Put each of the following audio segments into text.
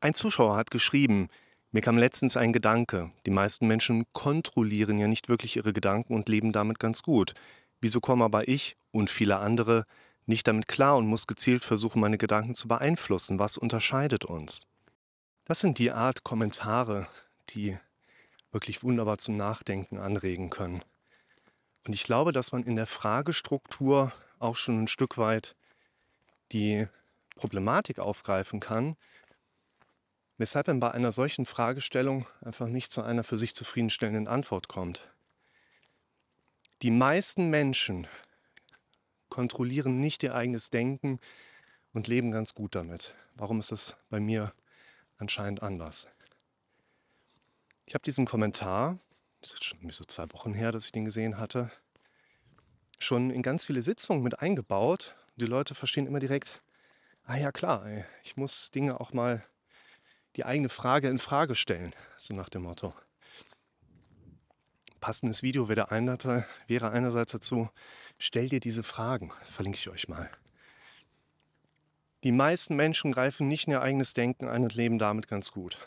Ein Zuschauer hat geschrieben, mir kam letztens ein Gedanke. Die meisten Menschen kontrollieren ja nicht wirklich ihre Gedanken und leben damit ganz gut. Wieso kommen aber ich und viele andere nicht damit klar und muss gezielt versuchen, meine Gedanken zu beeinflussen? Was unterscheidet uns? Das sind die Art Kommentare, die wirklich wunderbar zum Nachdenken anregen können. Und ich glaube, dass man in der Fragestruktur auch schon ein Stück weit die Problematik aufgreifen kann, weshalb man bei einer solchen Fragestellung einfach nicht zu einer für sich zufriedenstellenden Antwort kommt. Die meisten Menschen kontrollieren nicht ihr eigenes Denken und leben ganz gut damit. Warum ist es bei mir anscheinend anders? Ich habe diesen Kommentar, das ist schon so 2 Wochen her, dass ich den gesehen hatte, schon in ganz viele Sitzungen mit eingebaut. Die Leute verstehen immer direkt, ah ja klar, ey, ich muss Dinge auch mal die eigene Frage in Frage stellen, so nach dem Motto. Passendes Video wäre einerseits dazu, stell dir diese Fragen, verlinke ich euch mal. Die meisten Menschen greifen nicht in ihr eigenes Denken ein und leben damit ganz gut.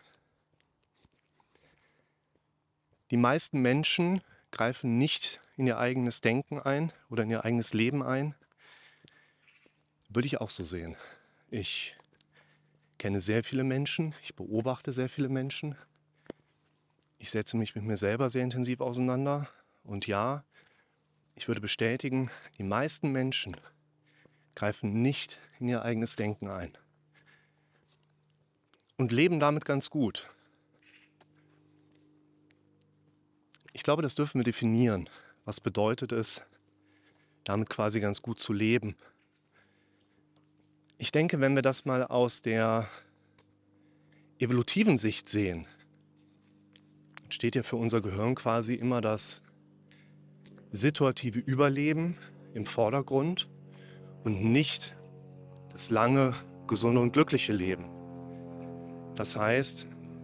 Die meisten Menschen greifen nicht in ihr eigenes Denken ein oder in ihr eigenes Leben ein. Würde ich auch so sehen. Ich kenne sehr viele Menschen, ich beobachte sehr viele Menschen. Ich setze mich mit mir selber sehr intensiv auseinander. Und ja, ich würde bestätigen, die meisten Menschen greifen nicht in ihr eigenes Denken ein und leben damit ganz gut. Ich glaube, das dürfen wir definieren. Was bedeutet es, damit quasi ganz gut zu leben? Ich denke, wenn wir das mal aus der evolutiven Sicht sehen, steht ja für unser Gehirn quasi immer das situative Überleben im Vordergrund und nicht das lange, gesunde und glückliche Leben. Das heißt,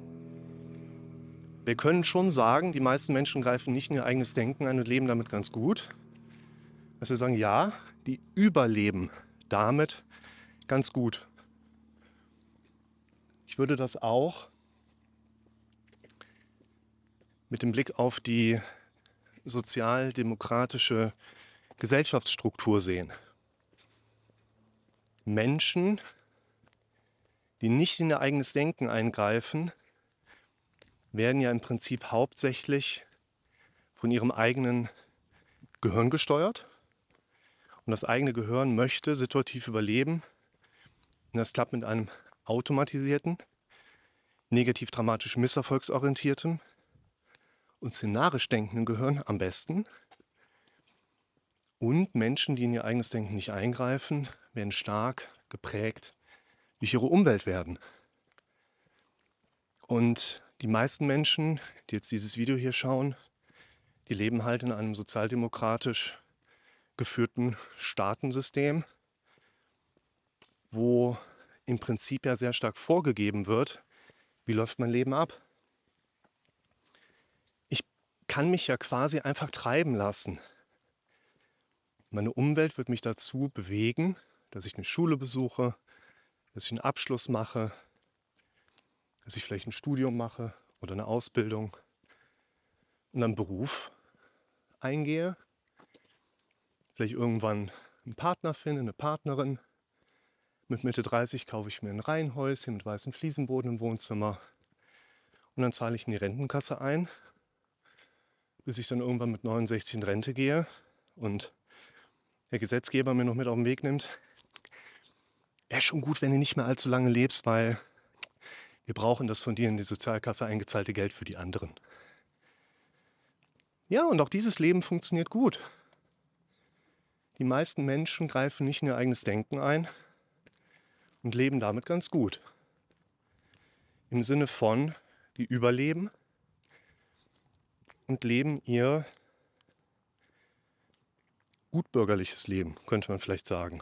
wir können schon sagen, die meisten Menschen greifen nicht in ihr eigenes Denken ein und leben damit ganz gut. Dass wir sagen, ja, die überleben damit ganz gut. Ich würde das auch mit dem Blick auf die sozialdemokratische Gesellschaftsstruktur sehen. Menschen, die nicht in ihr eigenes Denken eingreifen, werden ja im Prinzip hauptsächlich von ihrem eigenen Gehirn gesteuert. Und das eigene Gehirn möchte situativ überleben. Und das klappt mit einem automatisierten, negativ dramatisch misserfolgsorientiertem und szenarisch denkenden Gehirn am besten. Und Menschen, die in ihr eigenes Denken nicht eingreifen, werden stark geprägt durch ihre Umwelt werden. Und die meisten Menschen, die jetzt dieses Video hier schauen, die leben halt in einem sozialdemokratisch geführten Staatensystem, wo im Prinzip ja sehr stark vorgegeben wird, wie läuft mein Leben ab. Ich kann mich ja quasi einfach treiben lassen. Meine Umwelt wird mich dazu bewegen, dass ich eine Schule besuche, dass ich einen Abschluss mache, dass ich vielleicht ein Studium mache oder eine Ausbildung und einen Beruf eingehe, vielleicht irgendwann einen Partner finde, eine Partnerin. Mit Mitte 30 kaufe ich mir ein Reihenhäuschen mit weißem Fliesenboden im Wohnzimmer und dann zahle ich in die Rentenkasse ein, bis ich dann irgendwann mit 69 in Rente gehe und der Gesetzgeber mir noch mit auf den Weg nimmt. Wäre schon gut, wenn du nicht mehr allzu lange lebst, weil wir brauchen das von dir in die Sozialkasse eingezahlte Geld für die anderen. Ja, und auch dieses Leben funktioniert gut. Die meisten Menschen greifen nicht in ihr eigenes Denken ein und leben damit ganz gut. Im Sinne von, die überleben und leben ihr gutbürgerliches Leben, könnte man vielleicht sagen.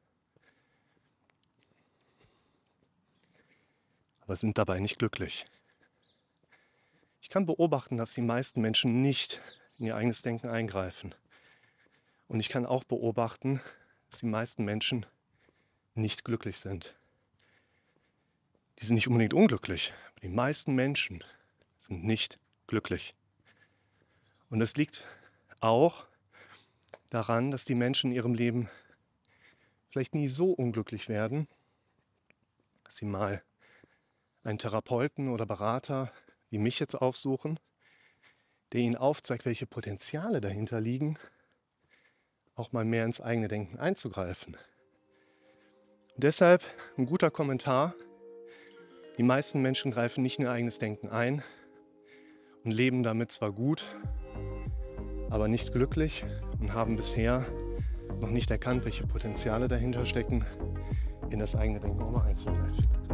Aber sind dabei nicht glücklich. Ich kann beobachten, dass die meisten Menschen nicht in ihr eigenes Denken eingreifen. Und ich kann auch beobachten, dass die meisten Menschen nicht glücklich sind. die sind nicht unbedingt unglücklich. Aber die meisten Menschen sind nicht glücklich. Und das liegt auch daran, dass die Menschen in ihrem Leben vielleicht nie so unglücklich werden, dass sie mal einen Therapeuten oder Berater wie mich jetzt aufsuchen, der ihnen aufzeigt, welche Potenziale dahinter liegen, auch mal mehr ins eigene Denken einzugreifen. Und deshalb ein guter Kommentar: Die meisten Menschen greifen nicht in ihr eigenes Denken ein und leben damit zwar gut, aber nicht glücklich und haben bisher noch nicht erkannt, welche Potenziale dahinter stecken, in das eigene Denken auch mal einzugreifen.